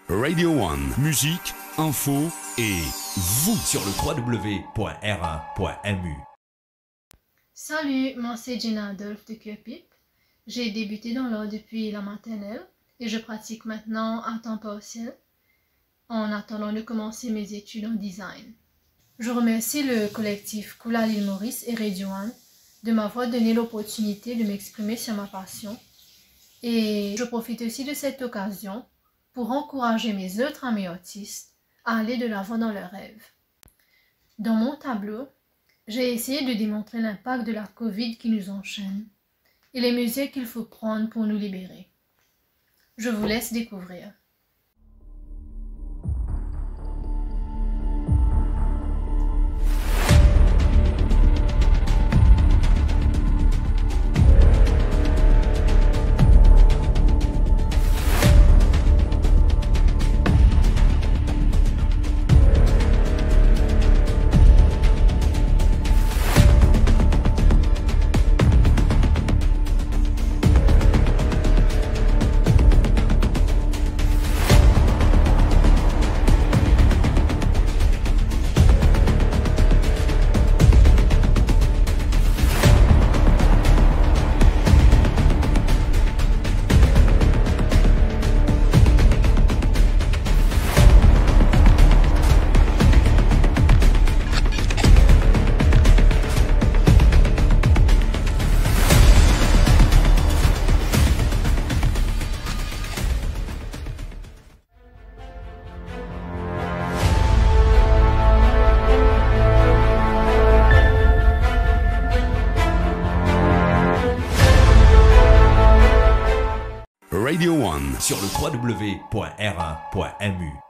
Radio One, musique, info et vous sur le www.r1.mu. Salut, moi c'est Gina Adolphe de Cure-Pipe. J'ai débuté dans l'art depuis la maternelle et je pratique maintenant à temps partiel en attendant de commencer mes études en design. Je remercie le collectif Cool à l'île Maurice et Radio One de m'avoir donné l'opportunité de m'exprimer sur ma passion et je profite aussi de cette occasion pour encourager mes autres amis artistes à aller de l'avant dans leurs rêves. Dans mon tableau, j'ai essayé de démontrer l'impact de la Covid qui nous enchaîne et les mesures qu'il faut prendre pour nous libérer. Je vous laisse découvrir. Radio One Sur le www.r1.mu.